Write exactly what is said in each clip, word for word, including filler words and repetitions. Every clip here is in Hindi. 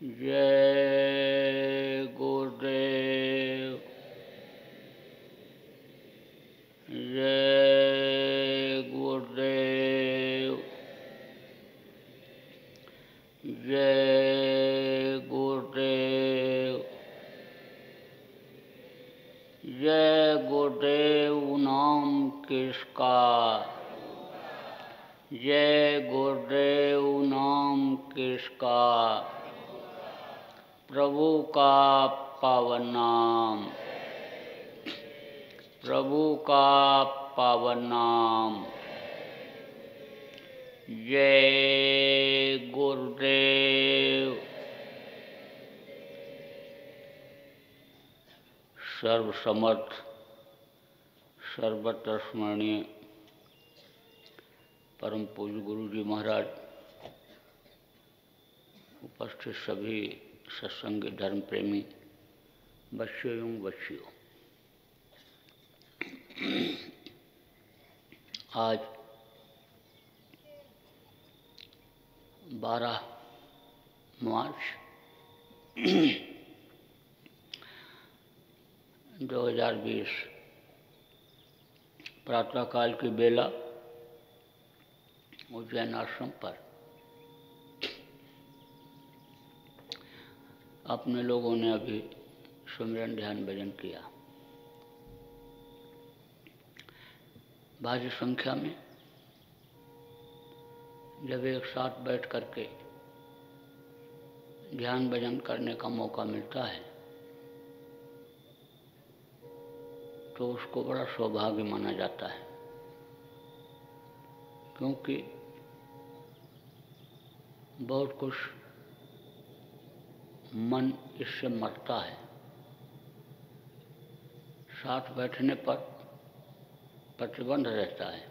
जय गुरुदेव, जय गुरुदेव, जय गुरुदेव, जय गुरुदेव नाम किसका, जय गुरुदेव नाम किसका, प्रभु का पावन नाम, प्रभु का पावन नाम। जय गुरुदेव। सर्वसमर्थ सर्वत्र स्मरणीय परम पूज्य गुरु जी महाराज, उपस्थित सभी सत्संगी धर्म प्रेमी बच्चों एवं बच्चियों, आज बारह मार्च दो हजार बीस प्रातःकाल की बेला उज्जैन आश्रम पर अपने लोगों ने अभी सुमिरन ध्यान भजन किया। भारी संख्या में जब एक साथ बैठ करके ध्यान भजन करने का मौका मिलता है तो उसको बड़ा सौभाग्य माना जाता है, क्योंकि बहुत कुछ मन इससे मरता है। साथ बैठने पर प्रतिबंध रहता है।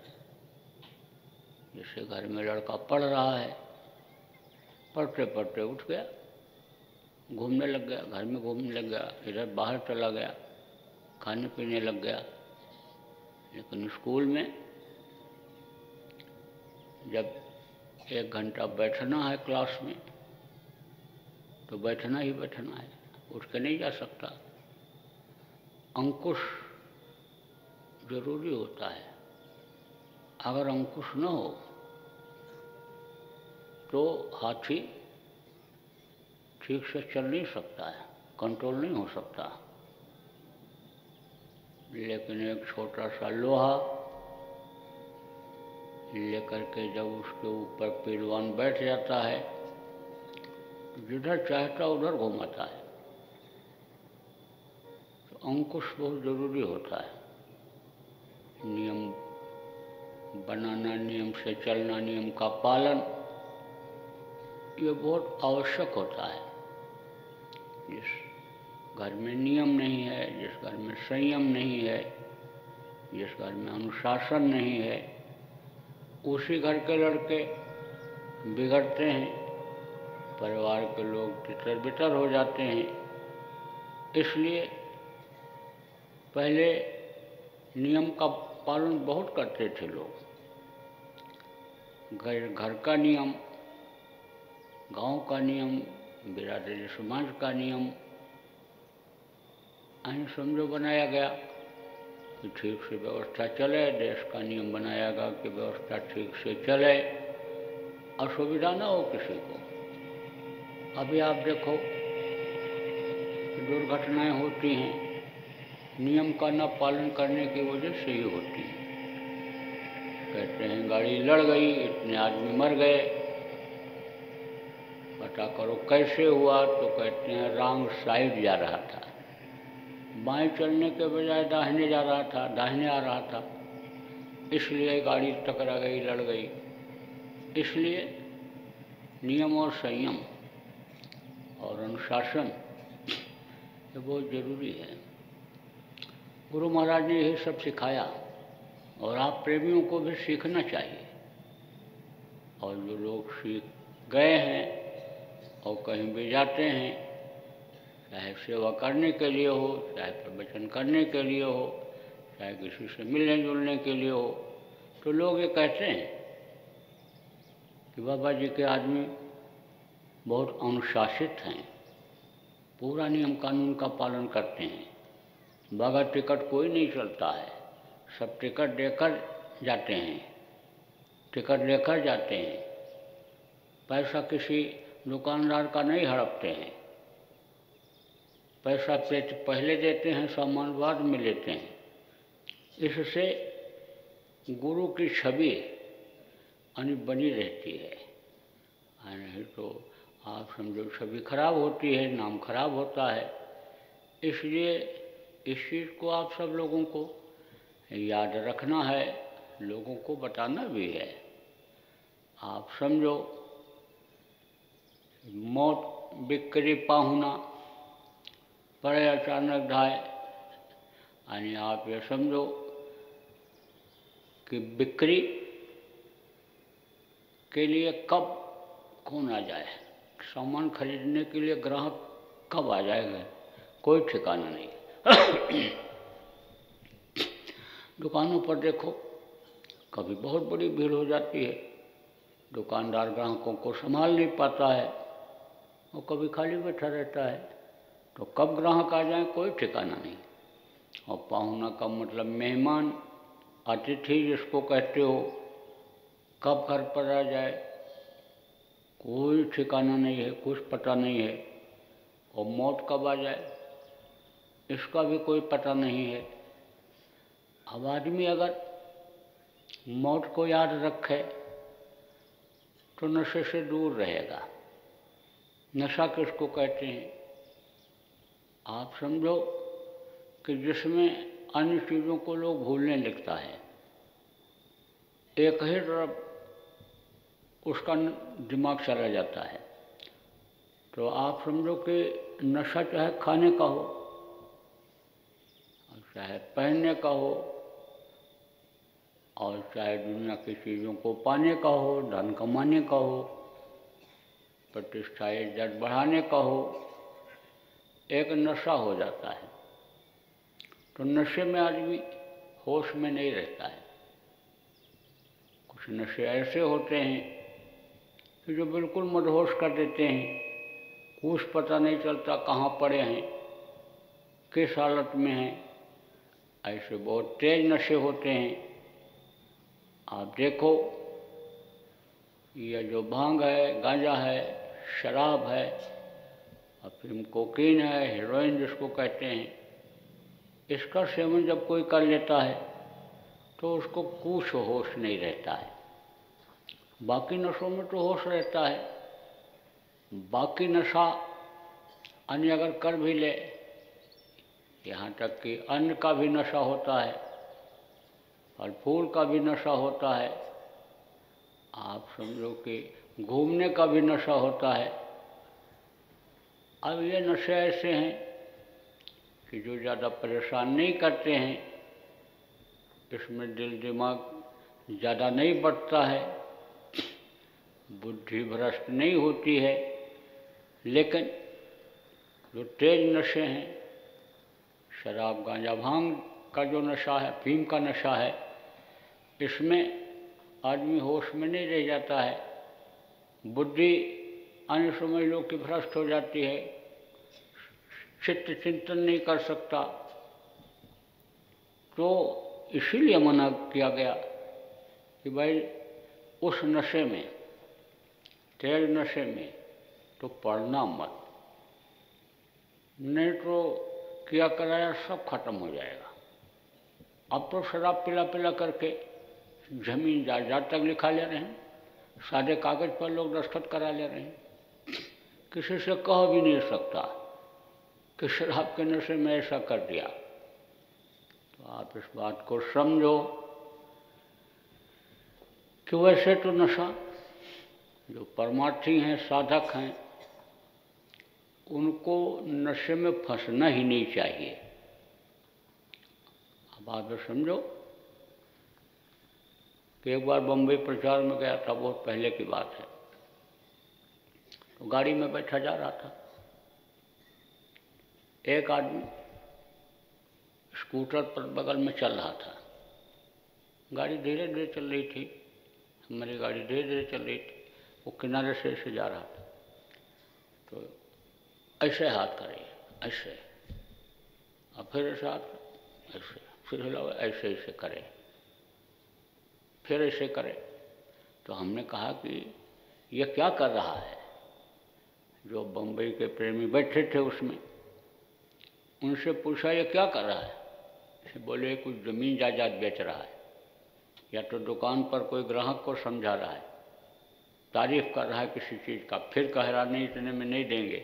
जैसे घर में लड़का पढ़ रहा है, पढ़ते पढ़ते उठ गया, घूमने लग गया, घर में घूमने लग गया, इधर बाहर चला गया, खाने पीने लग गया। लेकिन स्कूल में जब एक घंटा बैठना है क्लास में तो बैठना ही बैठना है, उठ के नहीं जा सकता। अंकुश जरूरी होता है। अगर अंकुश न हो तो हाथी ठीक से चल नहीं सकता है, कंट्रोल नहीं हो सकता। लेकिन एक छोटा सा लोहा लेकर के जब उसके ऊपर पहलवान बैठ जाता है तो जिधर चाहता उधर घुमाता है। तो अंकुश बहुत जरूरी होता है। नियम बनाना, नियम से चलना, नियम का पालन, ये बहुत आवश्यक होता है। जिस घर में नियम नहीं है, जिस घर में संयम नहीं है, जिस घर में अनुशासन नहीं है, उसी घर के लड़के बिगड़ते हैं, परिवार के लोग तितर बितर हो जाते हैं। इसलिए पहले नियम का पालन बहुत करते थे लोग। घर घर का नियम, गांव का नियम, बिरादरी समाज का नियम ऐसे समझो बनाया गया कि ठीक से व्यवस्था चले। देश का नियम बनाया गया कि व्यवस्था ठीक से चले, असुविधा न हो किसी को। अभी आप देखो दुर्घटनाएं होती हैं, नियम का न पालन करने की वजह से ही होती है। कहते हैं गाड़ी लड़ गई, इतने आदमी मर गए, पता करो कैसे हुआ, तो कहते हैं रॉन्ग साइड जा रहा था, बाएं चलने के बजाय दाहिने जा रहा था, दाहिने आ रहा था, इसलिए गाड़ी टकरा गई, लड़ गई। इसलिए नियम और संयम और अनुशासन ये बहुत ज़रूरी है। गुरु महाराज ने यही सब सिखाया और आप प्रेमियों को भी सीखना चाहिए। और जो लोग सीख गए हैं और कहीं भी जाते हैं, चाहे सेवा करने के लिए हो, चाहे प्रवचन करने के लिए हो, चाहे किसी से मिलने जुलने के लिए हो, तो लोग ये कहते हैं कि बाबा जी के आदमी बहुत अनुशासित हैं, पूरा नियम कानून का पालन करते हैं। बगैर टिकट कोई नहीं चलता है, सब टिकट लेकर जाते हैं, टिकट लेकर जाते हैं। पैसा किसी दुकानदार का नहीं हड़पते हैं, पैसा पहले देते हैं, सामान बाद में लेते हैं। इससे गुरु की छवि यानी बनी रहती है, नहीं तो आप समझो छवि खराब होती है, नाम खराब होता है। इसलिए इस चीज़ को आप सब लोगों को याद रखना है, लोगों को बताना भी है। आप समझो मौत बिक्री पाहुना पड़े अचानक धाय, यानी आप ये समझो कि बिक्री के लिए कब कौन आ जाए, सामान खरीदने के लिए ग्राहक कब आ जाएगा, कोई ठिकाना नहीं। दुकानों पर देखो कभी बहुत बड़ी भीड़ हो जाती है, दुकानदार ग्राहकों को संभाल नहीं पाता है, वो कभी खाली बैठा रहता है, तो कब ग्राहक आ जाए कोई ठिकाना नहीं। और पाहुना का मतलब मेहमान, अतिथि जिसको कहते हो, कब घर पर आ जाए कोई ठिकाना नहीं है, कुछ पता नहीं है। और मौत कब आ जाए इसका भी कोई पता नहीं है। अब आदमी अगर मौत को याद रखे तो नशे से दूर रहेगा। नशा किसको कहते हैं? आप समझो कि जिसमें अन्य चीज़ों को लोग भूलने लगता है, एक ही तरफ उसका दिमाग चला जाता है। तो आप समझो कि नशा चाहे खाने का हो, चाहे पहनने का हो, और चाहे दुनिया की चीज़ों को पाने का हो, धन कमाने का हो, प्रतिष्ठा इज्जत बढ़ाने का हो, एक नशा हो जाता है। तो नशे में आदमी होश में नहीं रहता है। कुछ नशे ऐसे होते हैं कि जो बिल्कुल मदहोश कर देते हैं, कुछ पता नहीं चलता कहाँ पड़े हैं, किस हालत में हैं। ऐसे बहुत तेज नशे होते हैं। आप देखो ये जो भांग है, गांजा है, शराब है, और फिर कोकीन है, हीरोइन जिसको कहते हैं, इसका सेवन जब कोई कर लेता है तो उसको कुछ होश नहीं रहता है। बाकी नशों में तो होश रहता है। बाकी नशा अन्य अगर कर भी ले, यहाँ तक कि अन्न का भी नशा होता है, फल फूल का भी नशा होता है, आप समझो कि घूमने का भी नशा होता है। अब ये नशे ऐसे हैं कि जो ज़्यादा परेशान नहीं करते हैं, इसमें दिल दिमाग ज़्यादा नहीं बढ़ता है, बुद्धि भ्रष्ट नहीं होती है। लेकिन जो तेज नशे हैं, शराब गांजा भांग का जो नशा है, अफीम का नशा है, इसमें आदमी होश में नहीं रह जाता है, बुद्धि अन्य समय लोग की भ्रष्ट हो जाती है, चित्त चिंतन नहीं कर सकता। तो इसीलिए मना किया गया कि भाई उस नशे में, तेज नशे में तो पड़ना मत, नहीं तो किया कराया सब खत्म हो जाएगा। अब तो शराब पिला पिला करके जमीन जायदाद तक लिखा ले रहे हैं, सादे कागज पर लोग दस्तखत करा ले रहे हैं। किसी से कह भी नहीं सकता कि शराब के नशे में ऐसा कर दिया। तो आप इस बात को समझो कि वैसे तो नशा जो परमार्थी हैं, साधक हैं, उनको नशे में फंसना ही नहीं चाहिए। अब आप समझो कि एक बार बम्बई प्रचार में गया था, बहुत पहले की बात है। तो गाड़ी में बैठा जा रहा था, एक आदमी स्कूटर पर बगल में चल रहा था। गाड़ी धीरे धीरे चल रही थी, हमारी गाड़ी धीरे धीरे चल रही थी, वो किनारे से ऐसे जा रहा था। ऐसे हाथ करिए, ऐसे, और फिर ऐसे हाथ, ऐसे, फिर हिलाओ, ऐसे ऐसे करें, फिर ऐसे करें। तो हमने कहा कि ये क्या कर रहा है। जो बम्बई के प्रेमी बैठे थे उसमें, उनसे पूछा ये क्या कर रहा है। बोले कुछ ज़मीन जायदाद बेच रहा है, या तो दुकान पर कोई ग्राहक को समझा रहा है, तारीफ कर रहा है किसी चीज़ का, फिर कह रहा नहीं इतने में नहीं देंगे।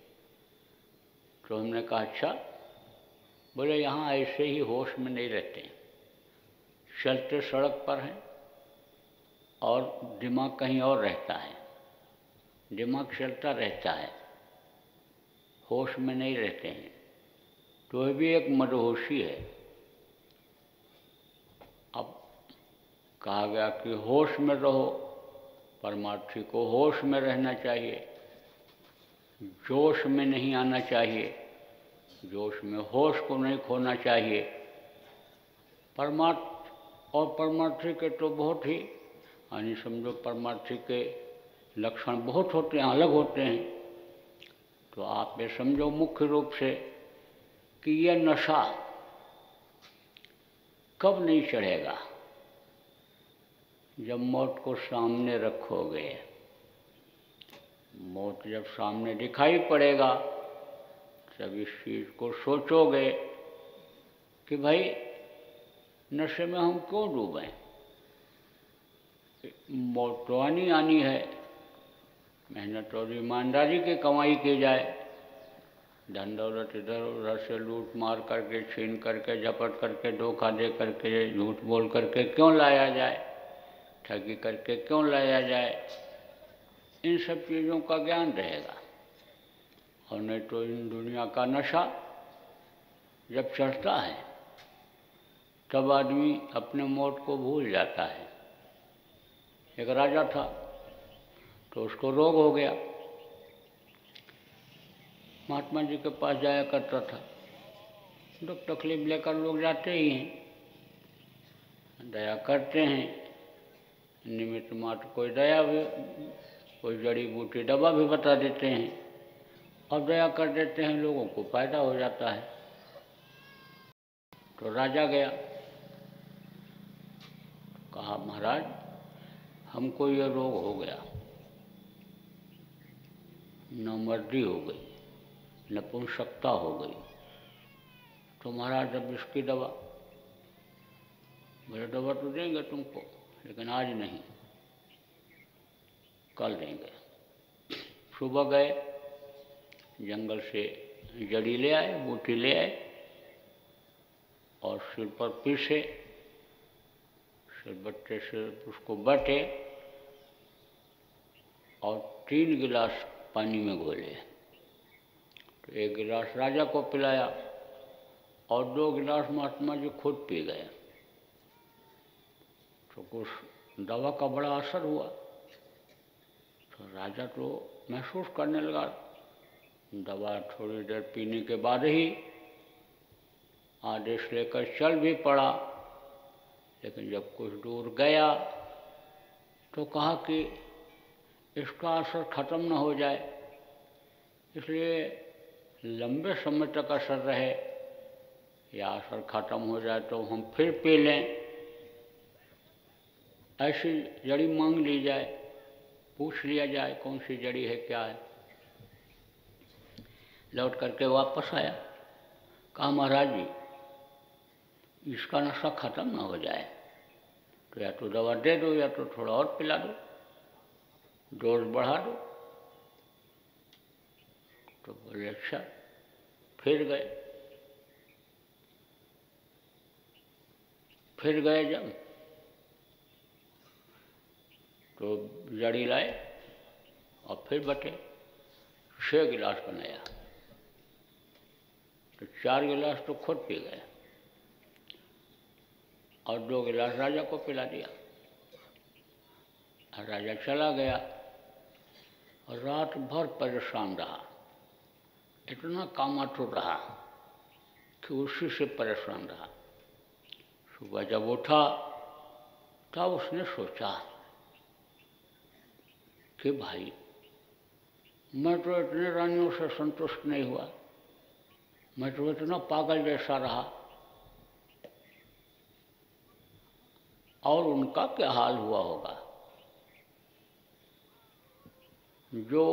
तो हमने कहा अच्छा। बोले यहाँ ऐसे ही होश में नहीं रहते, चलते सड़क पर हैं और दिमाग कहीं और रहता है, दिमाग चलता रहता है, होश में नहीं रहते हैं। तो ये भी एक मदहोशी है। अब कहा गया कि होश में रहो, परमार्थी को होश में रहना चाहिए, जोश में नहीं आना चाहिए, जोश में होश को नहीं खोना चाहिए। परमार्थ और परमार्थी के तो बहुत ही, यानी समझो परमार्थी के लक्षण बहुत होते हैं, अलग होते हैं। तो आप ये समझो मुख्य रूप से कि यह नशा कब नहीं चढ़ेगा, जब मौत को सामने रखोगे। मौत जब सामने दिखाई पड़ेगा, तब इस चीज़ को सोचोगे कि भाई नशे में हम क्यों डूबे। मौत तो आनी आनी है, मेहनत और ईमानदारी की कमाई की जाए, धन दौलत इधर उधर से लूट मार करके, छीन करके, झपट करके, धोखा दे करके, झूठ बोल करके क्यों लाया जाए, ठगी करके क्यों लाया जाए। इन सब चीज़ों का ज्ञान रहेगा। और नहीं तो इन दुनिया का नशा जब चढ़ता है तब आदमी अपने मौत को भूल जाता है। एक राजा था तो उसको रोग हो गया, महात्मा जी के पास जाया करता था। दुख तकलीफ लेकर लोग जाते ही हैं, दया करते हैं, निमित्त मात्र कोई दया भी, कोई जड़ी बूटी दवा भी बता देते हैं और दया कर देते हैं, लोगों को फायदा हो जाता है। तो राजा गया, कहा महाराज हमको ये रोग हो गया, नमर्दी हो गई, नपुंसकता हो गई, तो महाराज अब इसकी दवा। बोले दवा तो देंगे तुमको, लेकिन आज नहीं, कल देंगे। सुबह गए, जंगल से जड़ी ले आए, बूटी ले आए और सिर पर पीसे, सिलबट्टे से उसको बटे और तीन गिलास पानी में घोले। तो एक गिलास राजा को पिलाया और दो गिलास महात्मा जी खुद पी गए। तो कुछ दवा का बड़ा असर हुआ। तो राजा तो महसूस करने लगा, दवा थोड़ी देर पीने के बाद ही आदेश लेकर चल भी पड़ा। लेकिन जब कुछ दूर गया तो कहा कि इसका असर खत्म न हो जाए, इसलिए लंबे समय तक असर रहे, या असर खत्म हो जाए तो हम फिर पी लें। ऐसी जड़ी मांग ली जाए, पूछ लिया जाए कौन सी जड़ी है, क्या है। लौट करके वापस आया, कहा महाराज जी इसका नशा खत्म ना हो जाए तो या तो दवा दे दो या तो थोड़ा और पिला दो, डोज बढ़ा दो। तो बोले अच्छा। फिर गए, फिर गए जब तो जड़ी लाए और फिर बटे, छः गिलास बनाया। तो चार गिलास तो खुद पी गए और दो गिलास राजा को पिला दिया। और राजा चला गया और रात भर परेशान रहा, इतना कामातुर रहा कि उसी से परेशान रहा। सुबह जब उठा तब उसने सोचा कि भाई मैं तो इतने रानियों से संतुष्ट नहीं हुआ, मैं तो इतना पागल जैसा रहा। और उनका क्या हाल हुआ होगा जो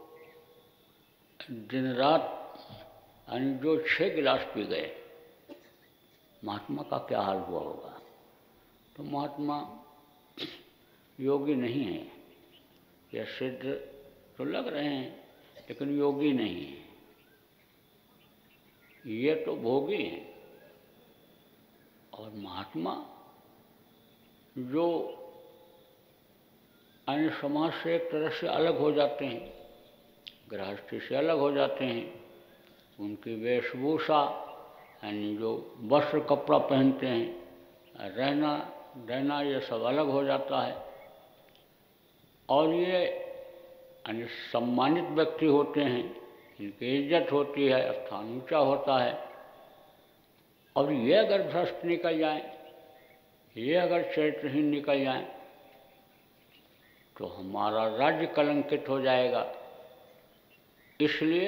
दिन रात यानी जो छः गिलास पी गए, महात्मा का क्या हाल हुआ होगा। तो महात्मा योगी नहीं है, या सिद्ध तो लग रहे हैं लेकिन योगी नहीं है, ये तो भोगी हैं। और महात्मा जो अन्य समाज से एक तरह से अलग हो जाते हैं, गृहस्थी से अलग हो जाते हैं, उनकी वेशभूषा यानी जो वस्त्र कपड़ा पहनते हैं, रहना रहना ये सब अलग हो जाता है। और ये यानी सम्मानित व्यक्ति होते हैं, इनकी इज्जत होती है, स्थान ऊंचा होता है। और ये अगर भ्रष्ट निकल जाए, ये अगर चरित्रहीन निकल जाए, तो हमारा राज्य कलंकित हो जाएगा। इसलिए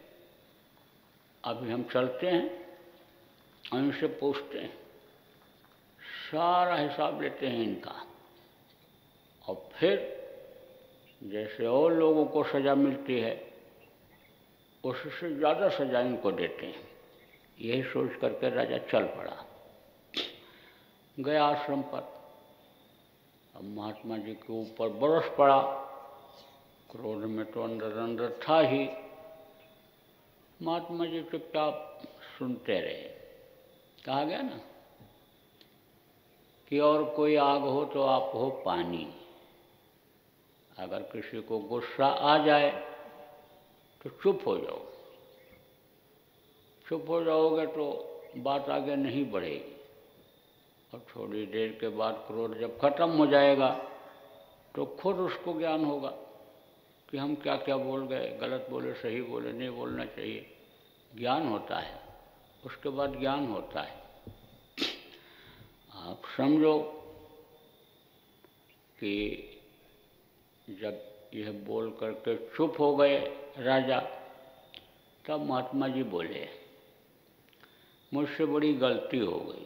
अभी हम चलते हैं, उनसे पूछते हैं, सारा हिसाब लेते हैं इनका, और फिर जैसे और लोगों को सज़ा मिलती है उससे ज़्यादा सज़ा इनको देते हैं। यही सोच करके राजा चल पड़ा, गया आश्रम पर। अब महात्मा जी के ऊपर बरस पड़ा, क्रोध में तो अंदर अंदर था ही। महात्मा जी चुपचाप सुनते रहे। कहा गया ना कि और कोई आग हो तो आप हो पानी। अगर किसी को गुस्सा आ जाए तो चुप हो जाओ, चुप हो जाओगे तो बात आगे नहीं बढ़ेगी। और थोड़ी देर के बाद क्रोध जब खत्म हो जाएगा तो खुद उसको ज्ञान होगा कि हम क्या क्या बोल गए, गलत बोले, सही बोले, नहीं बोलना चाहिए। ज्ञान होता है, उसके बाद ज्ञान होता है। आप समझो कि जब यह बोल करके चुप हो गए राजा, तब महात्मा जी बोले, मुझसे बड़ी गलती हो गई,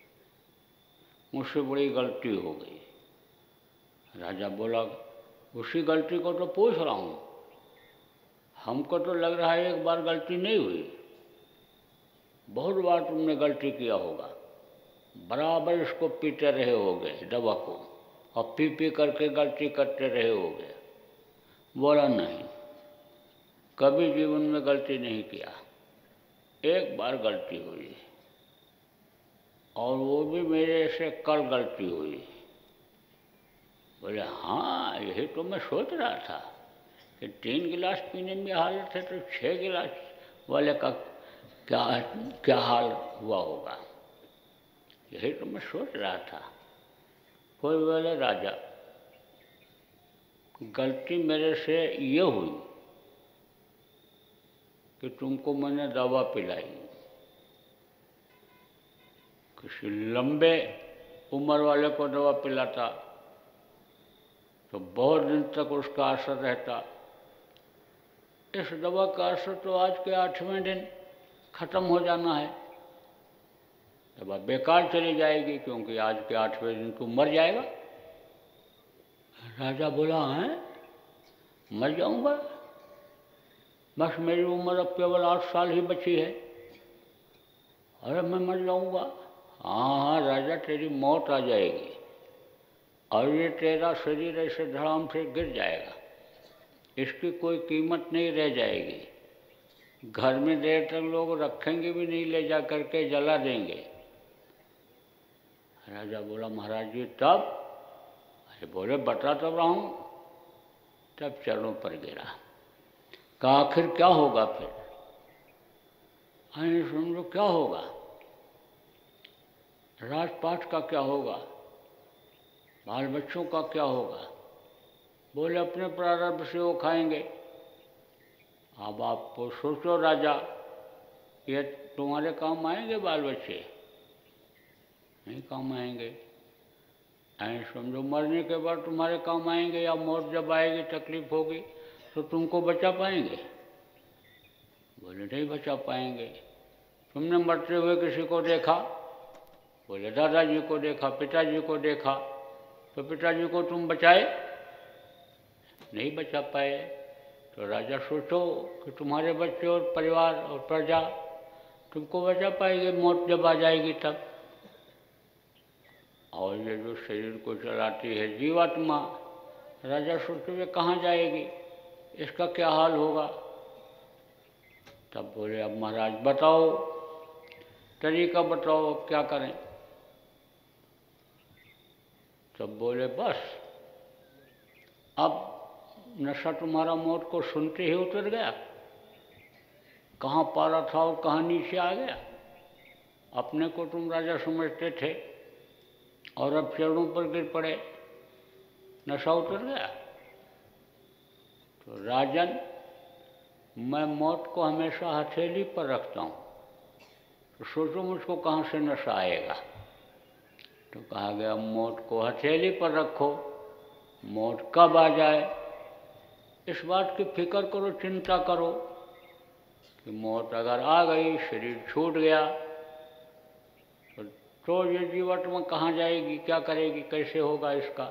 मुझसे बड़ी गलती हो गई। राजा बोला, उसी गलती को तो पूछ रहा हूँ, हमको तो लग रहा है एक बार गलती नहीं हुई, बहुत बार तुमने गलती किया होगा, बराबर इसको पीते रहे होगे दवा को, और पी पी करके गलती करते रहे होगे। बोला, नहीं, कभी जीवन में गलती नहीं किया, एक बार गलती हुई, और वो भी मेरे से कल गलती हुई। बोले, हाँ, यही तो मैं सोच रहा था कि तीन गिलास पीने में हालत है तो छः गिलास वाले का क्या क्या हाल हुआ होगा, यही तो मैं सोच रहा था। कोई बोले, राजा, गलती मेरे से ये हुई कि तुमको मैंने दवा पिलाई, किसी लंबे उम्र वाले को दवा पिलाता तो बहुत दिन तक उसका असर रहता। इस दवा का असर तो आज के आठवें दिन खत्म हो जाना है, दवा बेकार चली जाएगी, क्योंकि आज के आठवें दिन तू मर जाएगा। राजा बोला, हैं, मर जाऊंगा? बस मेरी उम्र अब केवल आठ साल ही बची है, अरे मैं मर जाऊंगा? हाँ हाँ राजा, तेरी मौत आ जाएगी और ये तेरा शरीर ऐसे धड़ाम से गिर जाएगा, इसकी कोई कीमत नहीं रह जाएगी। घर में देर तक लोग रखेंगे भी नहीं, ले जा करके जला देंगे। राजा बोला, महाराज जी तब? अरे बोले, बता तो रहा हूँ। तब चरणों पर गिरा, कहा, आखिर क्या होगा फिर? आइए समझो, क्या होगा? राजपाट का क्या होगा? बाल बच्चों का क्या होगा? बोले, अपने प्रारब्ध से वो खाएंगे। अब आप सोचो राजा, ये तुम्हारे काम आएंगे बाल बच्चे? नहीं काम आएंगे। ऐसे समझो, मरने के बाद तुम्हारे काम आएंगे, या मौत जब आएगी तकलीफ होगी तो तुमको बचा पाएंगे? बोले नहीं बचा पाएंगे। तुमने मरते हुए किसी को देखा? बोले दादाजी को देखा, पिताजी को देखा। तो पिताजी को तुम बचाए? नहीं बचा पाए। तो राजा सोचो कि तुम्हारे बच्चे और परिवार और प्रजा तुमको बचा पाएंगे मौत जब आ जाएगी तब। और ये जो शरीर को चलाती है जीवात्मा, राजा सोचते हुए कहाँ जाएगी, इसका क्या हाल होगा? तब बोले अब महाराज बताओ, तरीका बताओ, अब क्या करें? तब बोले बस अब नशा तुम्हारा मौत को सुनते ही उतर गया। कहाँ पारा था और कहाँ नीचे आ गया। अपने को तुम राजा समझते थे और अब चरणों पर गिर पड़े, नशा उतर गया। तो राजन, मैं मौत को हमेशा हथेली पर रखता हूँ, तो सोचो मुझको कहाँ से नशा आएगा। तो कहा गया मौत को हथेली पर रखो, मौत कब आ जाए इस बात की फिक्र करो, चिंता करो कि मौत अगर आ गई, शरीर छूट गया, तो, तो ये जीवात्मा कहाँ जाएगी, क्या करेगी, कैसे होगा इसका।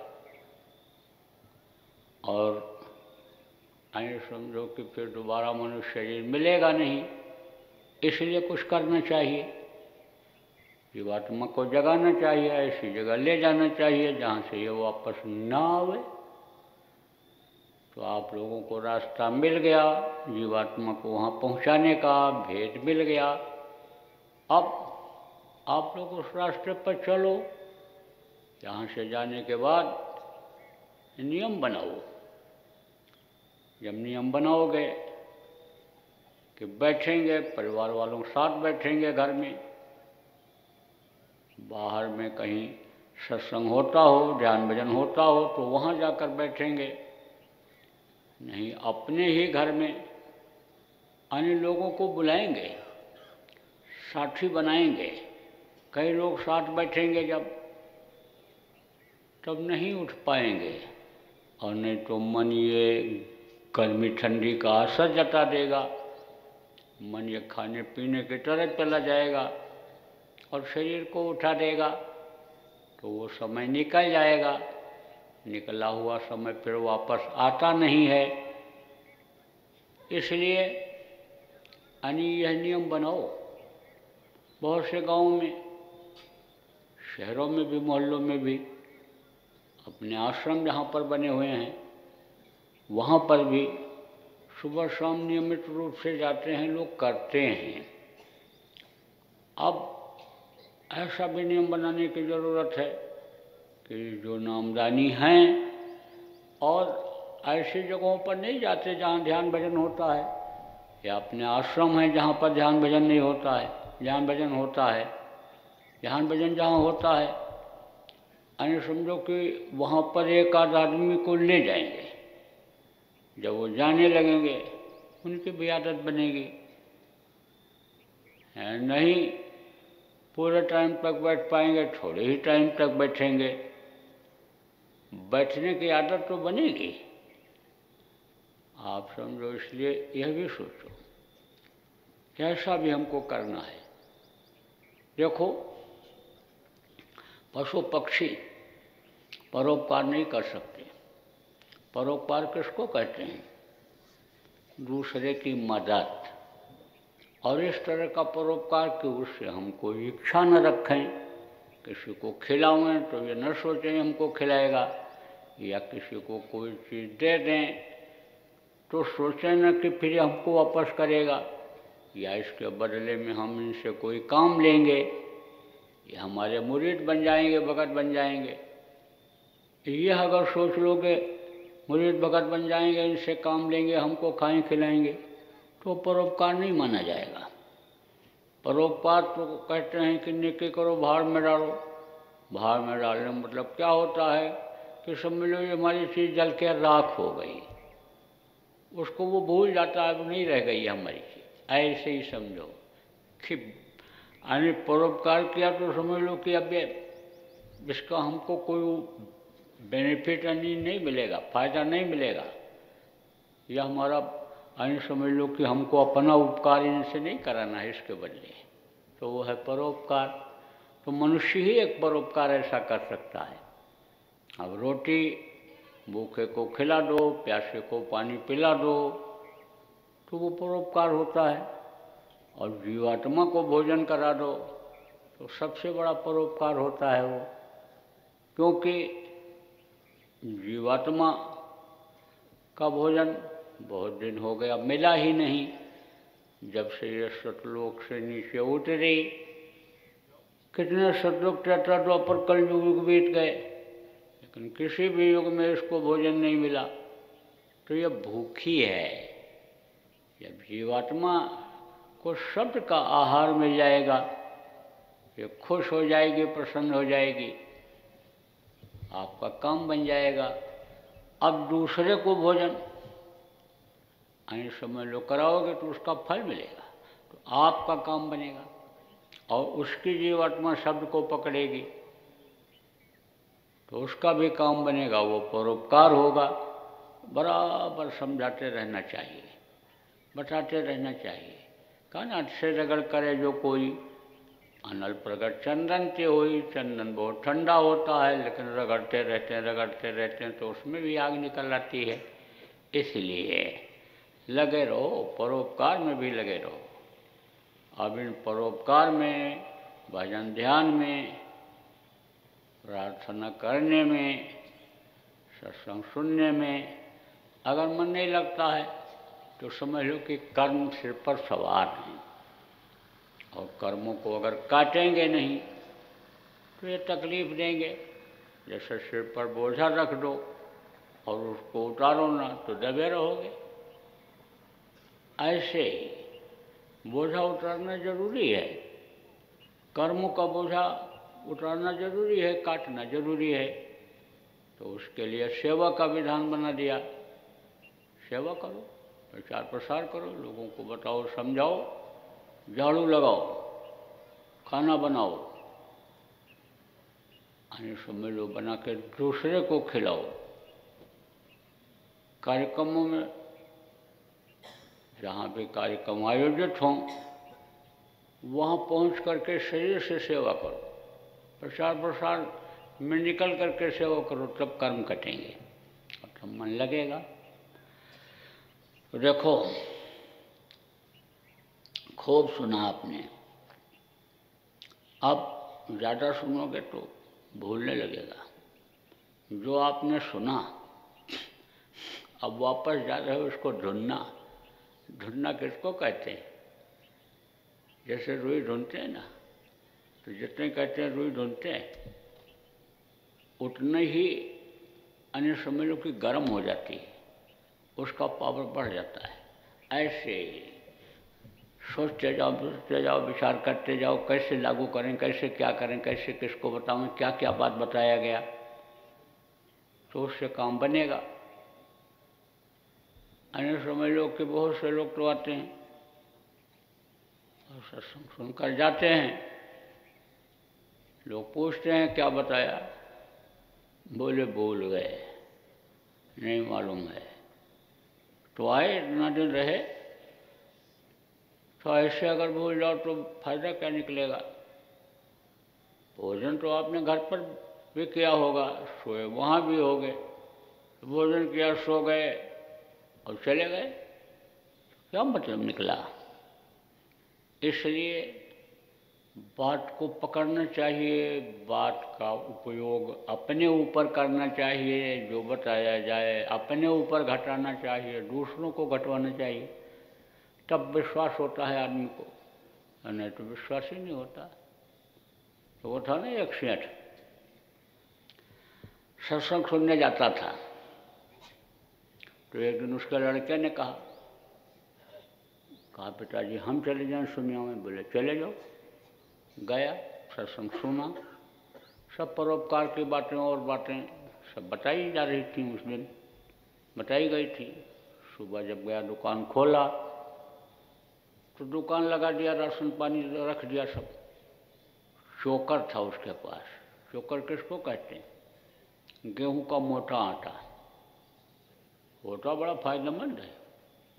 और ऐसे समझो कि फिर दोबारा मनुष्य शरीर मिलेगा नहीं, इसलिए कुछ करना चाहिए। जीवात्मा को जगाना चाहिए, ऐसी जगह ले जाना चाहिए जहाँ से ये वापस ना आवे। तो आप लोगों को रास्ता मिल गया, जीवात्मा को वहाँ पहुँचाने का भेद मिल गया। अब आप लोग उस रास्ते पर चलो, यहाँ से जाने के बाद नियम बनाओ। जब नियम बनाओगे कि बैठेंगे, परिवार वालों के साथ बैठेंगे घर में, बाहर में कहीं सत्संग होता हो, ध्यान भजन होता हो तो वहाँ जाकर बैठेंगे, नहीं अपने ही घर में अन्य लोगों को बुलाएंगे, साथी बनाएंगे। कई लोग साथ बैठेंगे जब, तब नहीं उठ पाएंगे, और नहीं तो मन ये गर्मी ठंडी का असर जता देगा, मन ये खाने पीने की तरह चला जाएगा और शरीर को उठा देगा। तो वो समय निकल जाएगा, निकला हुआ समय फिर वापस आता नहीं है। इसलिए यानी यह नियम बनाओ। बहुत से गांवों में, शहरों में भी, मोहल्लों में भी अपने आश्रम जहाँ पर बने हुए हैं वहाँ पर भी सुबह शाम नियमित रूप से जाते हैं लोग, करते हैं। अब ऐसा भी नियम बनाने की ज़रूरत है कि जो नामदानी हैं और ऐसी जगहों पर नहीं जाते जहाँ ध्यान भजन होता है, या अपने आश्रम है जहाँ पर ध्यान भजन नहीं होता है, ध्यान भजन होता है, ध्यान भजन जहाँ होता है, यानी समझो कि वहाँ पर एक आध आदमी को ले जाएंगे। जब वो जाने लगेंगे उनकी भी आदत बनेगी। नहीं पूरे टाइम तक बैठ पाएंगे, थोड़े ही टाइम तक बैठेंगे, बैठने की आदत तो बनेगी। आप समझो, इसलिए यह भी सोचो कैसा भी हमको करना है। देखो, पशु पक्षी परोपकार नहीं कर सकते। परोपकार किसको कहते हैं? दूसरे की मदद। और इस तरह का परोपकार कि उससे हम कोई इच्छा न रखें, किसी को खिलाएं तो ये न सोचें हमको खिलाएगा, या किसी को कोई चीज़ दे दें तो सोचें न कि फिर हमको वापस करेगा, या इसके बदले में हम इनसे कोई काम लेंगे, ये हमारे मुरीद बन जाएंगे, भगत बन जाएंगे। यह अगर सोच लोगे मुरीद भगत बन जाएंगे, इनसे काम लेंगे, हमको खाएं खिलाएंगे, तो परोपकार नहीं माना जाएगा। परोपकार तो कहते हैं कि नेकी करो भाड़ में डालो। भाड़ में डालने मतलब क्या होता है कि समझ लो ये हमारी चीज़ जल के राख हो गई, उसको वो भूल जाता है, वो नहीं रह गई हमारी चीज़। ऐसे ही समझो कि यानी परोपकार किया तो समझ लो कि अब इसका हमको कोई बेनिफिट नहीं नहीं मिलेगा, फ़ायदा नहीं मिलेगा। या हमारा अन्य समझ लो कि हमको अपना उपकार इनसे नहीं कराना है इसके बदले, तो वो है परोपकार। तो मनुष्य ही एक परोपकार ऐसा कर सकता है। अब रोटी भूखे को खिला दो, प्यासे को पानी पिला दो, तो वो परोपकार होता है। और जीवात्मा को भोजन करा दो तो सबसे बड़ा परोपकार होता है वो, क्योंकि जीवात्मा का भोजन बहुत दिन हो गया मिला ही नहीं। जब से ये सतलोक से नीचे उतरी, कितने सतलोक त्रेता द्वापर कल युग बीत गए, लेकिन किसी भी युग में इसको भोजन नहीं मिला। तो ये भूखी है। जब जीवात्मा को शब्द का आहार मिल जाएगा, ये खुश हो जाएगी, प्रसन्न हो जाएगी, आपका काम बन जाएगा। अब दूसरे को भोजन अन्य समय लो कराओगे तो उसका फल मिलेगा, तो आपका काम बनेगा और उसकी जीवात्मा शब्द को पकड़ेगी तो उसका भी काम बनेगा, वो परोपकार होगा। बराबर समझाते रहना चाहिए, बताते रहना चाहिए। कहना अच्छे रगड़ करे जो कोई, अनल प्रगट चंदन के होई। चंदन बहुत ठंडा होता है, लेकिन रगड़ते रहते हैं रगड़ते रहते हैं तो उसमें भी आग निकल आती है। इसलिए लगे रहो, परोपकार में भी लगे रहो। अब इन परोपकार में, भजन ध्यान में, प्रार्थना करने में, सत्संग सुनने में अगर मन नहीं लगता है तो समझ लो कि कर्म सिर पर सवार हैं, और कर्मों को अगर काटेंगे नहीं तो ये तकलीफ देंगे। जैसे सिर पर बोझा रख दो और उसको उतारो ना तो दबे रहोगे, ऐसे ही बोझा उतारना जरूरी है। कर्मों का बोझा उतारना जरूरी है, काटना जरूरी है। तो उसके लिए सेवा का विधान बना दिया। सेवा करो, प्रचार प्रसार करो, लोगों को बताओ, समझाओ, झाड़ू लगाओ, खाना बनाओ, अन्य समय लो बना के दूसरे को खिलाओ। कार्यक्रमों में जहाँ भी कार्यक्रम आयोजित हों वहाँ पहुँच करके शरीर से सेवा करो, प्रचार प्रसार में निकल करके सेवा करो, तब कर्म कटेंगे और तब मन लगेगा। तो देखो, खूब सुना आपने, अब ज़्यादा सुनोगे तो भूलने लगेगा। जो आपने सुना अब वापस जा रहे हो उसको ढूंढना। ढूंढना किसको कहते हैं? जैसे रुई ढूंढते हैं ना, तो जितने कहते हैं रुई ढूंढते हैं, उतने ही अन्य समझ लो कि गर्म हो जाती है, उसका पावर बढ़ जाता है। ऐसे सोचते जाओ, सोचते जाओ, विचार करते जाओ, कैसे लागू करें, कैसे क्या करें, कैसे किसको बताऊं, क्या क्या बात बताया गया, तो उससे काम बनेगा। अन्य समझ लो कि बहुत से लोग तो आते हैं और सत्संग सुनकर जाते हैं। लोग पूछते हैं क्या बताया, बोले भूल गए, नहीं मालूम है। तो आए, इतना दिन रहे, तो ऐसे अगर भूल जाओ तो फायदा क्या निकलेगा? भोजन तो आपने घर पर भी किया होगा, सोए वहाँ भी हो गए, भोजन किया, सो गए और चले गए, क्या मतलब निकला? इसलिए बात को पकड़ना चाहिए, बात का उपयोग अपने ऊपर करना चाहिए, जो बताया जाए अपने ऊपर घटाना चाहिए, दूसरों को घटवाना चाहिए, तब विश्वास होता है आदमी को, नहीं तो विश्वास ही नहीं होता। तो वो था ना एक सेठ, सत्संग सुनने जाता था, तो एक दिन उसके लड़के ने कहा कहा पिताजी हम चले जाएं सुनिया में। बोले चले जाओ। गया, सत्संग सुना, सब परोपकार की बातें और बातें सब बताई जा रही थी, उस दिन बताई गई थी। सुबह जब गया, दुकान खोला तो दुकान लगा दिया, राशन पानी रख दिया सब। चोकर था उसके पास। चोकर किसको कहते हैं? गेहूं का मोटा आटा। होता बड़ा फायदेमंद है,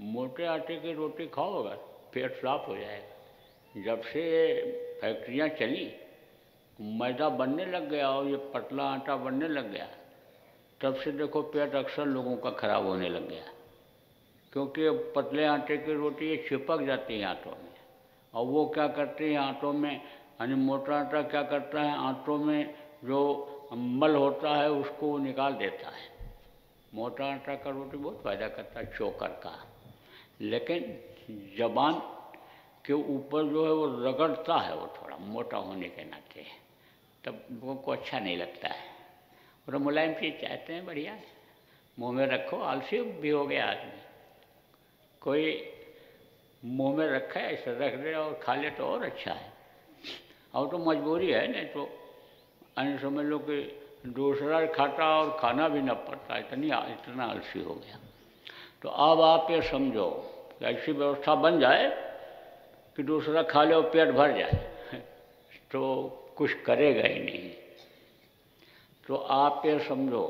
मोटे आटे की रोटी खाओगा पेट साफ हो जाएगा। जब से फैक्ट्रियाँ चली, मैदा बनने लग गया और ये पतला आटा बनने लग गया, तब से देखो पेट अक्सर लोगों का खराब होने लग गया, क्योंकि पतले आटे की रोटी ये चिपक जाती है आंतों में, और वो क्या करती है आंतों में, यानी मोटा आटा क्या करता है, आंतों में जो मल होता है उसको निकाल देता है। मोटा आटा का रोटी बहुत फायदा करता है चोकर का, लेकिन जबान के ऊपर जो है वो रगड़ता है, वो थोड़ा मोटा होने के नाते, तब लोगों को अच्छा नहीं लगता है। और मुलायम चीज़ चाहते हैं, बढ़िया मुंह में रखो। आलसी भी हो गया आदमी, कोई मुंह में रखा है ऐसे रख दे और खा ले तो और अच्छा है। और तो मजबूरी है, नहीं तो अन्य समझ लो कि दूसरा खाता और खाना भी न पड़ता, इतनी इतना आलसी हो गया। तो अब आप ये समझो कि ऐसी व्यवस्था बन जाए कि दूसरा खा ले और पेट भर जाए तो कुछ करेगा ही नहीं। तो आप ये समझो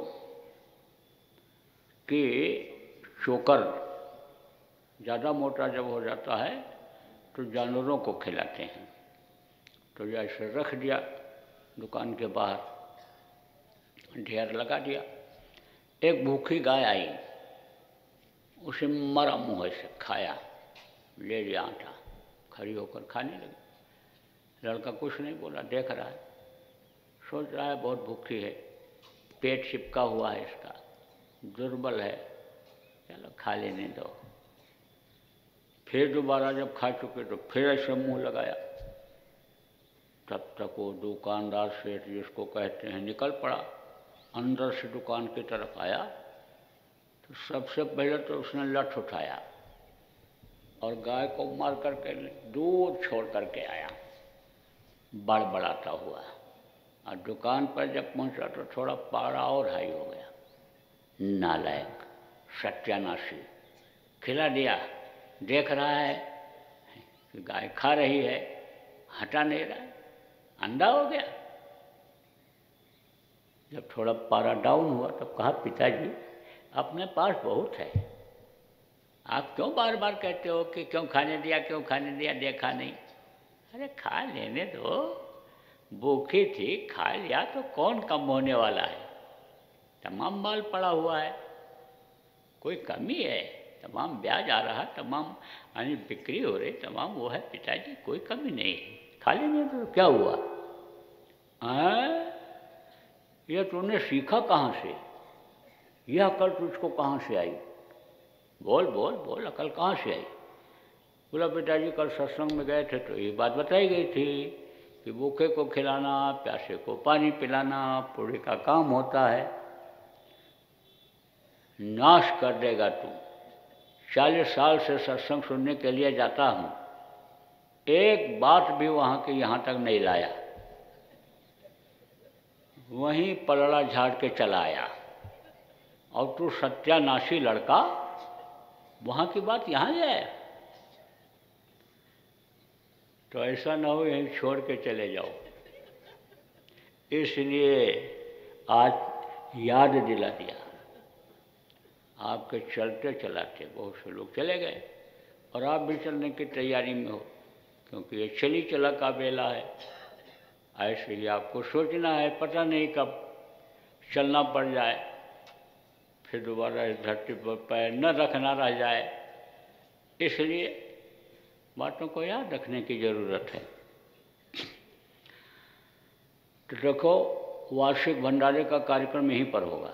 कि चोकर ज़्यादा मोटा जब हो जाता है तो जानवरों को खिलाते हैं। तो जैसे रख दिया दुकान के बाहर, ढेर लगा दिया, एक भूखी गाय आई, उसे मरा मुँह से खाया, ले लिया आटा, खड़ी होकर खाने लगी। लड़का कुछ नहीं बोला, देख रहा है, सोच रहा है बहुत भूखी है, पेट चिपका हुआ है इसका, दुर्बल है, चलो खा लेने दो। फिर दोबारा जब खा चुके तो फिर ऐसे मुँह लगाया, तब तक वो दुकानदार सेठ जिसको कहते हैं निकल पड़ा, अंदर से दुकान की तरफ आया। तो सबसे पहले तो उसने लठ उठाया और गाय को मार करके दूर छोड़ करके आया बड़बड़ाता हुआ। और दुकान पर जब पहुंचा तो थोड़ा पारा और हाई हो गया। नालायक, सत्यानाशी, खिला दिया, देख रहा है कि गाय खा रही है, हटा नहीं रहा, अंधा हो गया। जब थोड़ा पारा डाउन हुआ तब कहा, पिताजी अपने पास बहुत है, आप क्यों बार बार कहते हो कि क्यों खाने दिया, क्यों खाने दिया, देखा नहीं। अरे खा लेने दो, भूखी थी, खा लिया तो कौन कम होने वाला है, तमाम माल पड़ा हुआ है, कोई कमी है, तमाम ब्याज आ रहा, तमाम यानी बिक्री हो रही, तमाम वो है पिताजी, कोई कमी नहीं है, खा लेने दो, क्या हुआ। हाँ, ये तूने सीखा कहाँ से, यह अकल तुझको कहाँ से आई, बोल बोल बोल, अकल कहाँ से आई। बोला, पिताजी कल सत्संग में गए थे तो ये बात बताई गई थी कि भूखे को खिलाना, प्यासे को पानी पिलाना पूरे का काम होता है। नाश कर देगा तू, चालीस साल से सत्संग सुनने के लिए जाता हूँ, एक बात भी वहाँ के यहाँ तक नहीं लाया, वहीं पलड़ा झाड़ के चला आया, और तू सत्यानाशी लड़का वहाँ की बात यहाँ ले आया। तो ऐसा ना हो यहीं छोड़ के चले जाओ। इसलिए आज याद दिला दिया, आपके चलते चलाते बहुत से लोग चले गए और आप भी चलने की तैयारी में हो, क्योंकि ये चली चला का बेला है। ऐसे ही आपको सोचना है, पता नहीं कब चलना पड़ जाए, फिर दोबारा इस धरती पर पैर न रखना रह जाए। इसलिए बातों को याद रखने की ज़रूरत है। तो देखो, वार्षिक भंडारे का कार्यक्रम यहीं पर होगा,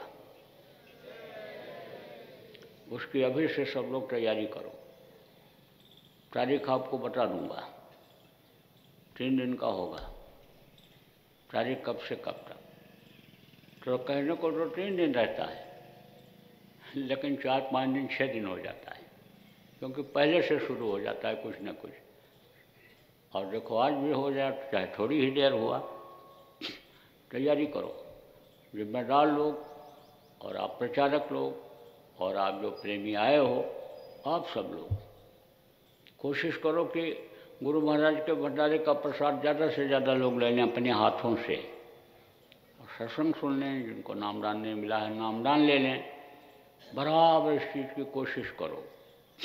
उसकी अभी से सब लोग तैयारी करो। तारीख आपको बता दूंगा, तीन दिन का होगा, तारीख कब से कब तक। तो कहने को तो तीन दिन रहता है, लेकिन चार पाँच दिन छः दिन हो जाता है, क्योंकि पहले से शुरू हो जाता है कुछ न कुछ। और देखो, आज भी हो जाए चाहे थोड़ी ही देर हुआ, तैयारी करो। जिम्मेदार लोग और आप प्रचारक लोग और आप जो प्रेमी आए हो, आप सब लोग कोशिश करो कि गुरु महाराज के भंडारे का प्रसाद ज़्यादा से ज़्यादा लोग ले लें अपने हाथों से, और सत्संग सुन लें। जिनको नामदान नहीं मिला है नामदान ले लें, बराबर इस चीज़ की कोशिश करो।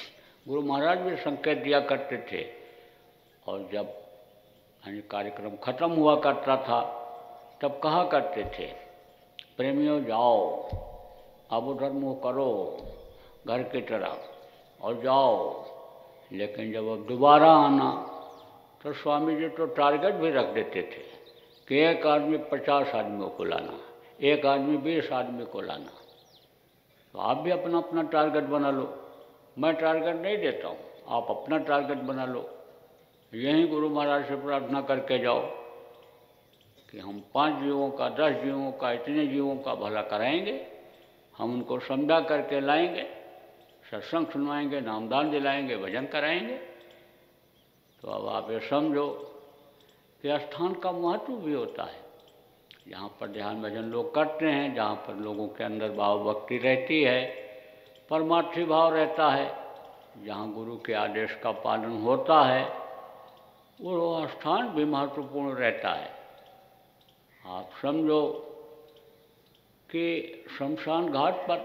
गुरु महाराज भी संकेत दिया करते थे। और जब यानी कार्यक्रम खत्म हुआ करता था तब कहा करते थे, प्रेमियों जाओ, अब उधर मुँह करो घर की तरफ और जाओ। लेकिन जब अब दोबारा आना तो स्वामी जी तो टारगेट भी रख देते थे कि एक आदमी पचास आदमियों को लाना, एक आदमी बीस आदमी को लाना। तो आप भी अपना अपना टारगेट बना लो, मैं टारगेट नहीं देता हूँ, आप अपना टारगेट बना लो। यहीं गुरु महाराज से प्रार्थना करके जाओ कि हम पांच जीवों का, दस जीवों का, इतने जीवों का भला कराएंगे, हम उनको समझा करके लाएंगे, सत्संग सुनवाएंगे, नामदान दिलाएंगे, भजन कराएंगे। तो अब आप ये समझो कि स्थान का महत्व भी होता है। जहाँ पर ध्यान भजन लोग करते हैं, जहाँ पर लोगों के अंदर भाव भक्ति रहती है, परमार्थी भाव रहता है, जहाँ गुरु के आदेश का पालन होता है, वो स्थान भी महत्वपूर्ण रहता है। आप समझो कि शमशान घाट पर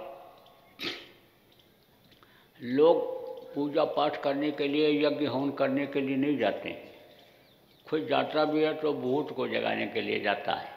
लोग पूजा पाठ करने के लिए, यज्ञ हवन करने के लिए नहीं जाते हैं। खुद जाता भी है तो भूत को जगाने के लिए जाता है।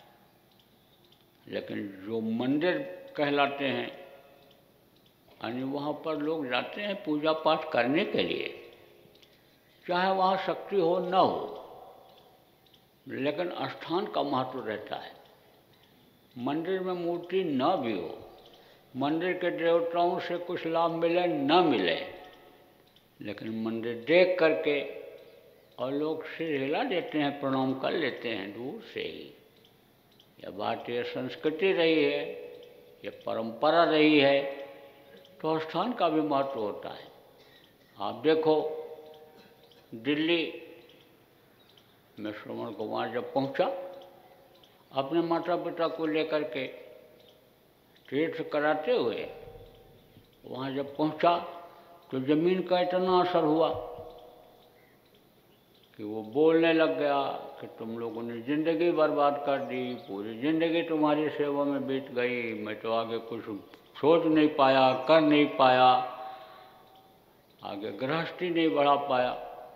लेकिन जो मंदिर कहलाते हैं यानी वहाँ पर लोग जाते हैं पूजा पाठ करने के लिए, चाहे वहाँ शक्ति हो न हो, लेकिन स्थान का महत्व रहता है। मंदिर में मूर्ति न भी हो, मंदिर के देवताओं से कुछ लाभ मिले न मिले, लेकिन मंदिर देख करके और लोग सिर हिला देते हैं, प्रणाम कर लेते हैं दूर से ही। यह भारतीय संस्कृति रही है, यह परंपरा रही है, तो स्थान का भी महत्व होता है। आप देखो दिल्ली में श्रवण कुमार जब पहुंचा, अपने माता पिता को लेकर के तीर्थ कराते हुए वहाँ जब पहुंचा तो ज़मीन का इतना असर हुआ कि वो बोलने लग गया कि तुम लोगों ने ज़िंदगी बर्बाद कर दी, पूरी ज़िंदगी तुम्हारी सेवा में बीत गई, मैं तो आगे कुछ सोच नहीं पाया, कर नहीं पाया, आगे गृहस्थी नहीं बढ़ा पाया।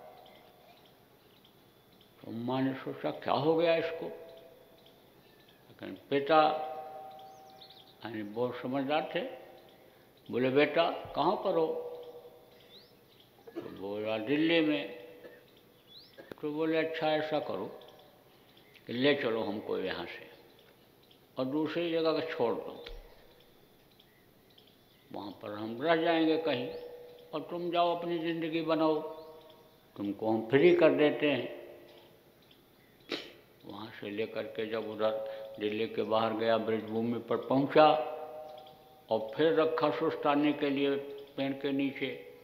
तो माँ ने सोचा क्या हो गया इसको। लेकिन पिता यानी बहुत समझदार थे, बोले बेटा कहाँ पर हो? तो बोला दिल्ली में। तो बोले अच्छा ऐसा करो कि ले चलो हमको यहाँ से और दूसरी जगह का छोड़ दो, वहाँ पर हम रह जाएंगे कहीं और तुम जाओ अपनी ज़िंदगी बनाओ, तुमको हम फ्री कर देते हैं। वहाँ से लेकर के जब उधर दिल्ली के बाहर गया, ब्रजभूमि पर पहुँचा और फिर रखा सुस्ताने के लिए पेड़ के नीचे,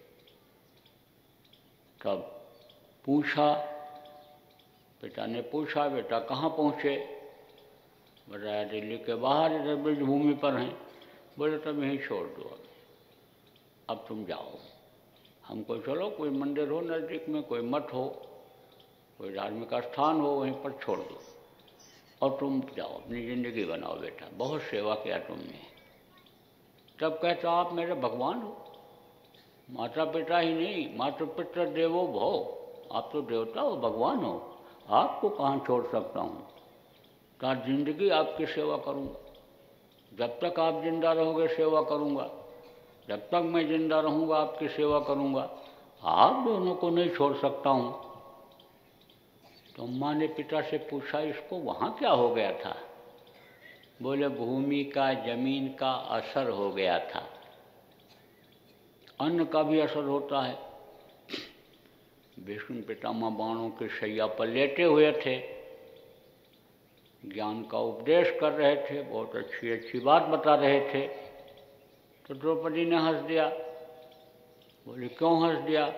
तब पूछा, पिता ने पूछा बेटा कहाँ पहुँचे? बताया दिल्ली के बाहर इधर ब्रजभूमि पर हैं। बोले तब यहीं छोड़ दो, अब अब तुम जाओ, हमको चलो कोई मंदिर हो नज़दीक में, कोई मठ हो, कोई धार्मिक स्थान हो, वहीं पर छोड़ दो और तुम जाओ अपनी ज़िंदगी बनाओ बेटा, बहुत सेवा किया तुमने। तब कहता आप मेरे भगवान हो, माता पिता ही नहीं, माता पिता देवो भव, आप तो देवता हो, भगवान हो, आपको कहाँ छोड़ सकता हूँ? कहा जिंदगी आपकी सेवा करूँगा, जब तक आप जिंदा रहोगे सेवा करूँगा, जब तक मैं जिंदा रहूँगा आपकी सेवा करूँगा, आप दोनों को नहीं छोड़ सकता हूँ। तो माँ ने पिता से पूछा इसको वहाँ क्या हो गया था? बोले भूमि का, जमीन का असर हो गया था। अन्न का भी असर होता है। विष्णु पितामह बाणों के शैया पर लेटे हुए थे, ज्ञान का उपदेश कर रहे थे, बहुत अच्छी अच्छी बात बता रहे थे। तो द्रौपदी ने हंस दिया। बोली क्यों हंस दिया?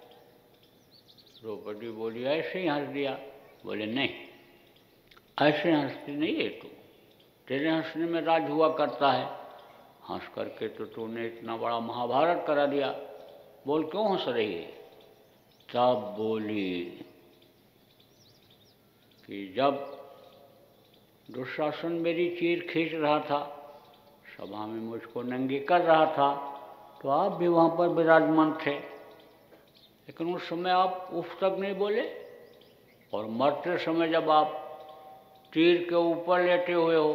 द्रौपदी बोली ऐसे ही हंस दिया। बोले नहीं, ऐसे हंसती नहीं है तू, तेरे हंसने में राज हुआ करता है, हंस करके तो तूने इतना बड़ा महाभारत करा दिया, बोल क्यों हंस रही है? तब बोली कि जब दुशासन मेरी चीर खींच रहा था, सभा में मुझको नंगी कर रहा था, तो आप भी वहाँ पर विराजमान थे, लेकिन उस समय आप उफ तक नहीं बोले, और मरते समय जब आप तीर के ऊपर लेटे हुए हो,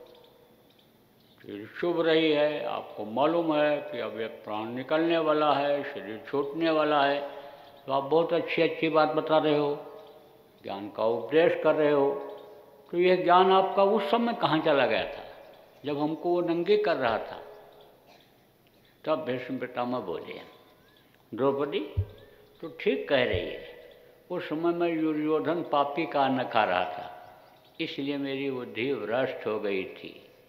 तीर चुभ रही है, आपको मालूम है कि अब ये प्राण निकलने वाला है, शरीर छूटने वाला है, तो आप बहुत अच्छी अच्छी बात बता रहे हो, ज्ञान का उपदेश कर रहे हो। तो यह ज्ञान आपका उस समय कहाँ चला गया था जब हमको वो नंगे कर रहा था? तब भीष्म पितामह बोले, द्रौपदी तो ठीक कह रही है, उस समय मैं दुर्योधन पापी का अन्न खा रहा था, इसलिए मेरी बुद्धि भ्रष्ट हो गई थी।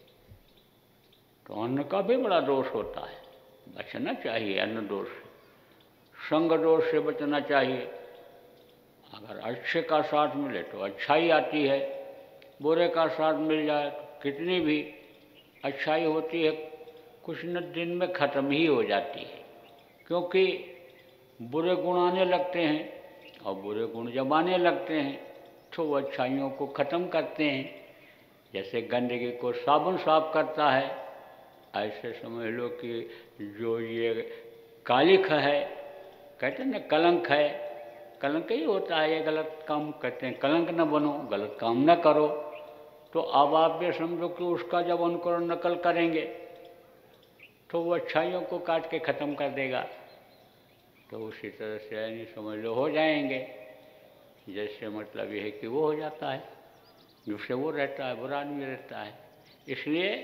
तो अन्न का भी बड़ा दोष होता है, बचना चाहिए अन्न दोष से, संग दोष से बचना चाहिए। अगर अच्छे का साथ मिले तो अच्छाई आती है, बुरे का साथ मिल जाए तो कितनी भी अच्छाई होती है कुछ न दिन में ख़त्म ही हो जाती है, क्योंकि बुरे गुण आने लगते हैं और बुरे गुण जब आने लगते हैं तो वो अच्छाइयों को ख़त्म करते हैं। जैसे गंदगी को साबुन साफ करता है, ऐसे समझ लो कि जो ये कालिख है, कहते हैं ना कलंक है, कलंक ही होता है, ये गलत काम करते हैं, कलंक न बनो, गलत काम न करो। तो अब आप ये समझो कि उसका जब अनुकरण नकल करेंगे तो वो अच्छाइयों को काट के ख़त्म कर देगा। तो उसी तरह से यानी समझ लो हो जाएंगे, जैसे मतलब ये है कि वो हो जाता है, जिससे वो रहता है, बुरा आदमी रहता है। इसलिए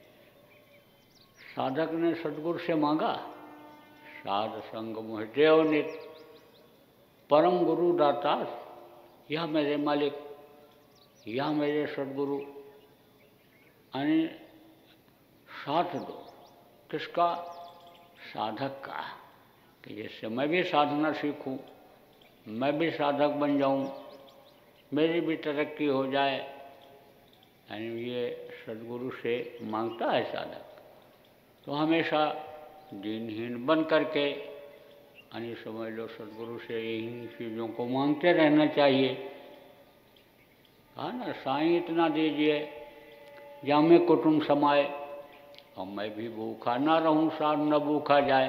साधक ने सद्गुरु से मांगा, साध संग मोह देव नित, परम गुरु दातार, यह मेरे मालिक, यह मेरे सद्गुरु, यानी साथ दो। किसका? साधक का, कि जिससे मैं भी साधना सीखूं, मैं भी साधक बन जाऊं, मेरी भी तरक्की हो जाए। यानी ये सद्गुरु से मांगता है साधक। तो हमेशा दीनहीन बन करके यानी समझ लो सद्गुरु से इन चीज़ों को मांगते रहना चाहिए। कहा ना, साईं इतना दीजिए जामे कुटुंब समाए, और मैं भी भूखा ना रहूं, साथ न भूखा जाए,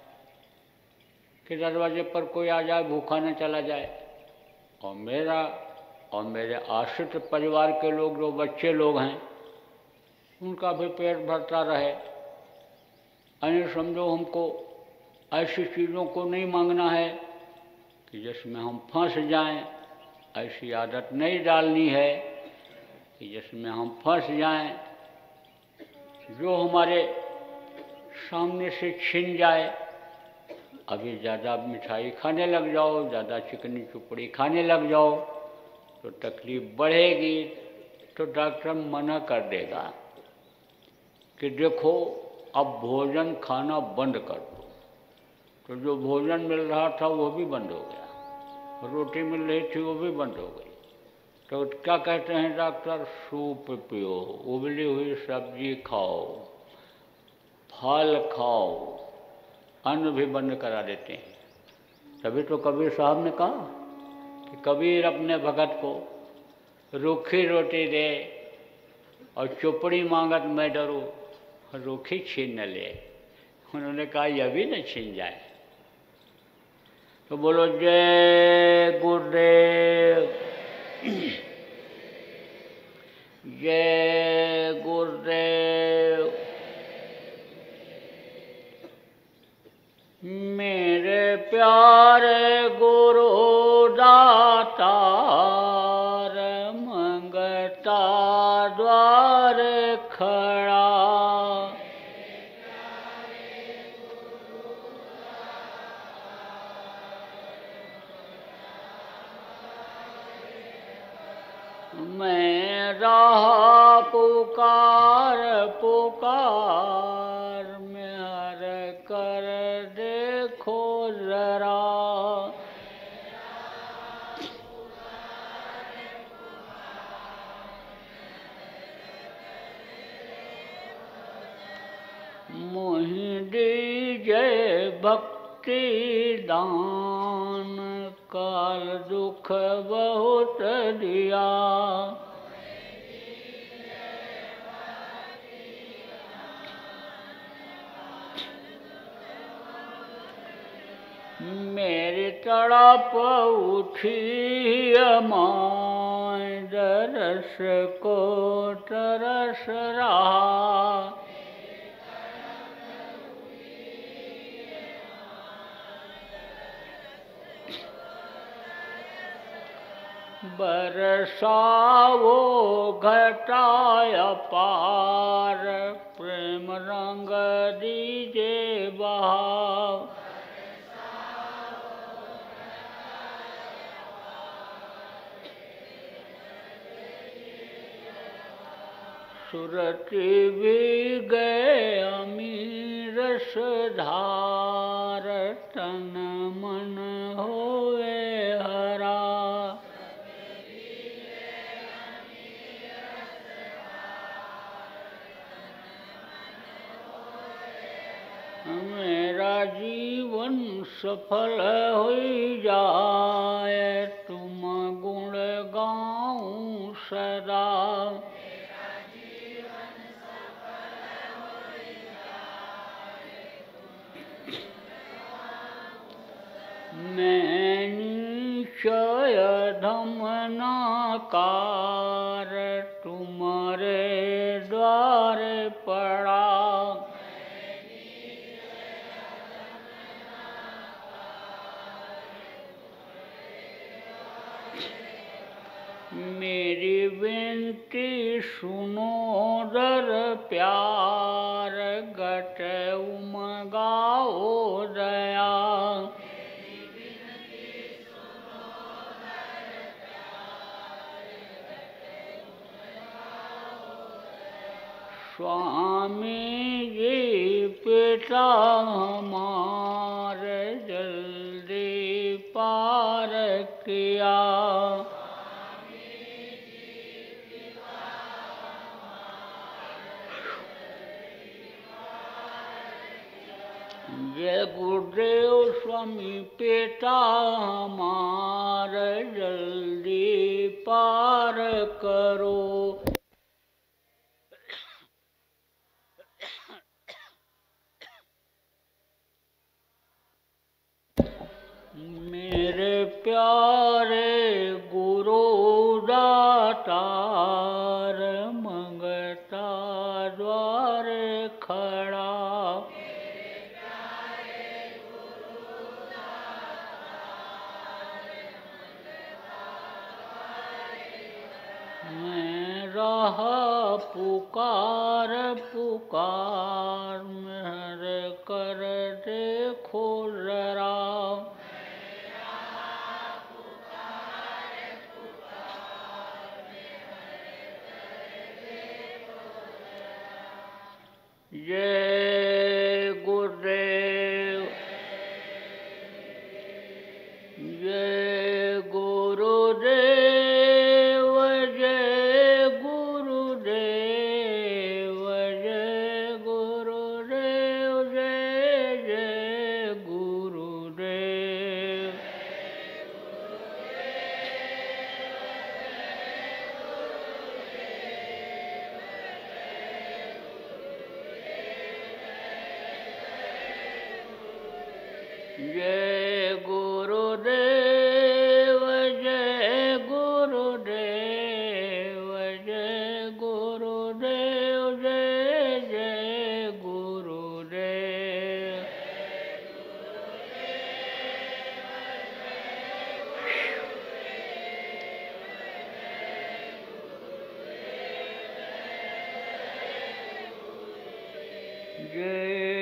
कि दरवाजे पर कोई आ जाए भूखा न चला जाए, और मेरा और मेरे आश्रित परिवार के लोग जो बच्चे लोग हैं उनका भी पेट भरता रहे। यानी समझो हमको ऐसी चीज़ों को नहीं मांगना है कि जिसमें हम फंस जाएं, ऐसी आदत नहीं डालनी है कि जिसमें हम फंस जाएं, जो हमारे सामने से छिन जाए। अभी ज़्यादा मिठाई खाने लग जाओ, ज़्यादा चिकनी चुपड़ी खाने लग जाओ तो तकलीफ बढ़ेगी, तो डॉक्टर मना कर देगा कि देखो अब भोजन खाना बंद कर दो। तो जो भोजन मिल रहा था वो भी बंद हो गया, रोटी मिल रही थी वो भी बंद हो गई। तो क्या कहते हैं डॉक्टर? सूप पियो, उबली हुई सब्जी खाओ, फल खाओ, अन्न भी बंद करा देते हैं। तभी तो कबीर साहब ने कहा कि कबीर अपने भगत को रूखी रोटी दे और चुपड़ी मांगत मैं डरूं, रूखी छीन न ले। उन्होंने कहा यह भी न छीन जाए। तो बोलो जय गुरुदेव, जय गुरुदेव। मेरे प्यारे गुरु दातार, मंगता द्वार खड़ा। मैं रहा पुकार पुकार, में हर कर देखो जरा। मोहि दीजे भक्ति दान, काल दुख बहुत दिया। मेरी तड़प उठी अमाय दरस को तरस रहा। बरसाओ घटाय पार प्रेम रंग दीजे बहाव। सुरति भी गए अमीर रसधार तन मन होए हरा। मेरा जीवन सफल हो जाए तुम गुण गाऊं सदा। मैं निश्चय धमनाकार तुम्हारे द्वार पड़ा। मेरी विनती सुनो दर प्यार गट उमगाओ दया। स्वामी जी पिता हमारे जल्दी पार किया। जय गुरुदेव स्वामी पिता हमारे जल्दी पार करो। मेरे प्यारे गुरु दातार मंगता द्वार खड़ा। मैं रहा पुकार पुकार मेहर कर देखो जरा। जय गुरुदेव जय गुरुदेव जय गुरुदेव जय गुरुदेव जय जय गुरुदेव। जय गुरुदेव जय गुरुदेव जय गुरुदेव जय जय गुरुदेव। जय